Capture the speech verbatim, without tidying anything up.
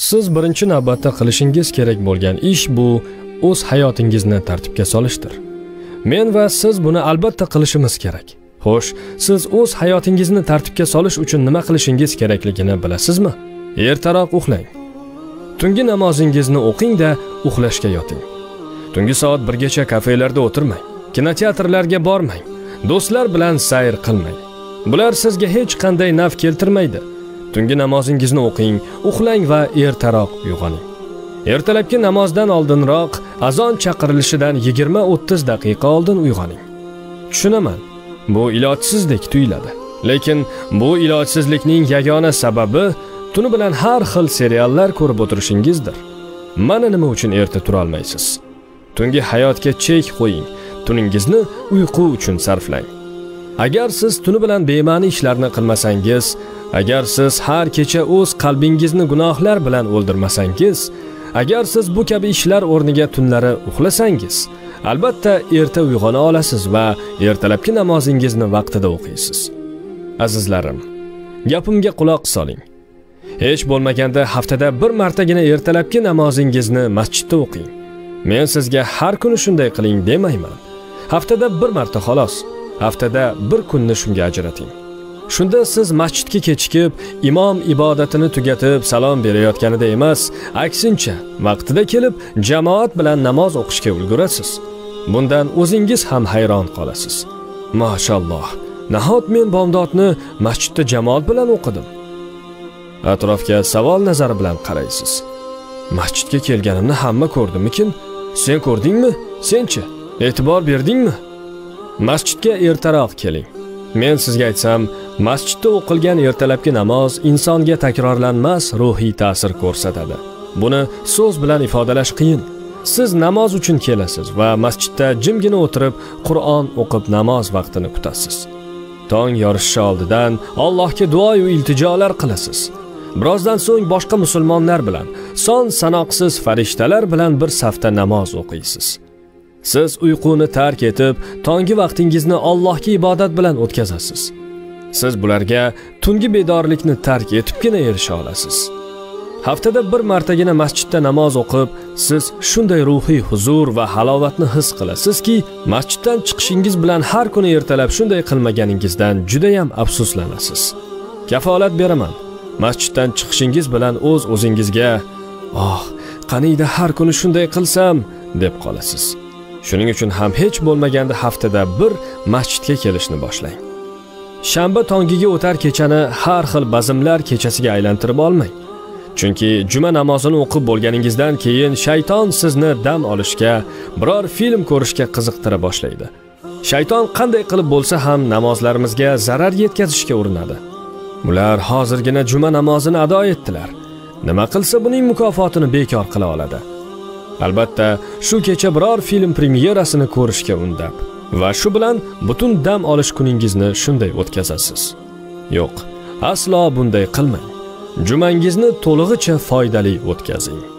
Siz birinchi navbatda qilishingiz kerak bo'lgan ish bu o'z hayotingizni tartibga solishdir. Men va siz buni albatta qilishimiz kerak. Xo'sh, siz o'z hayotingizni tartibga solish uchun nima qilishingiz kerakligini bilasizmi? Ertaroq uxlang. Tungi namozingizni o'qing-da uxlashga yoting. Tungi soat birgacha kafelarda o'tirmang. Kinoteatrlarga bormang. Do'stlar bilan sayr qilmang. Bular sizga hech qanday naf keltirmaydi. Tungi namozingizni o'qing, uxlang va ertaroq uyg'oning. Ertalabki namozdan oldinroq azon chaqirilishidan yigirma o'ttiz daqiqa oldin uyg'oning. Tushunaman, bu ilojsizdek tuyuladi. Lekin bu ilojsizlikning yagona sababi tuni bilan har xil seriallar ko'rib o'tirishingizdir. Mana nima uchun erta tura olmaysiz. Tungi hayotga chek qo'ying. Tuningizni uyqu uchun sarflang. Agar siz tuni bilan bema'ni ishlarni qilmasangiz, agar siz har kecha o'z qalbingizni gunohlar bilan o'ldirmasangiz, agar siz bu kabi ishlar o'rniga tunlari uxlasangiz, albatta erta uyg'ona olasiz va ertalabki namozingizni vaqtida o'qiysiz. Azizlarim, gapimga quloq soling. Hech bo'lmaganda haftada bir martagina ertalabki namozingizni masjidda o'qing. Men sizga har kuni shunday qiling demayman. Haftada bir marta xolos. Haftada bir kunni shunga ajrating. Shunda siz masjidga kechikib, imom ibodatini tugatib salom berayotganida emas, aksincha vaqtida kelib jamoat bilan namoz o'qishga ulgurasiz. Bundan o'zingiz ham hayron qolasiz. Mashalloh, nahot men bomdodni masjidda jamoat bilan o'qidim. Atrofga savol nazari bilan qaraysiz. Masjidga kelganimni hamma ko'rdimikin? Sen ko'rdingmi? Senchi? E'tibor berdingmi? Masjidga ertaroq keling. Men sizga aytsam, masjidda o'qilgan ertalabki namoz insonga takrorlanmas ruhiy ta'sir ko'rsatadi. Buni so'z bilan ifodalash qiyin. Siz namoz uchun kelasiz va masjidda jimgina o'tirib Qur'on o'qib namoz vaqtini kutasiz. Tong yorishishi oldidan Allohga duo va iltijolar qilasiz. Birozdan so'ng boshqa musulmonlar bilan, son sanoqsiz farishtalar bilan bir safda namoz o'qiysiz. Siz uyquni tark etib, tongi vaqtingizni Allohga ibodat bilan o'tkazasiz. Siz bularga tungi bedorlikni tark etibgina erisha olasiz. Haftada bir martagina masjidda namoz o'qib, siz shunday ruhiy huzur va halovatni his qilasizki, masjiddan chiqishingiz bilan har kuni ertalab shunday qilmaganingizdan juda ham afsuslanasiz. Kafolat beraman. Masjiddan chiqishingiz bilan o'z o'zingizga, "Oh, qaniyda har kuni shunday qilsam" deb qolasiz. Shuning uchun ham hech bo'lmaganda haftada bir masjidga kelishni boshlang. Shanba tongiga o'tar kechani har xil bazmlar kechasiga aylantirib olmang. Chunki juma namozini o'qib bo'lganingizdan keyin shayton sizni dam olishga, biror film ko'rishga qiziqtira boshlaydi. Shayton qanday qilib bo'lsa ham namozlarimizga zarar yetkazishga urinadi. Ular hozirgina juma namozini ado etdilar. Nima qilsa buning mukofotini bekor qila oladi. Albatta, shu kecha biror film premyerasini ko'rishga undab va shu bilan butun dam olish kuningizni shunday o'tkazasiz. Yo'q, aslo bunday qilmang. Jumangizni to'lig'icha foydali o'tkazing.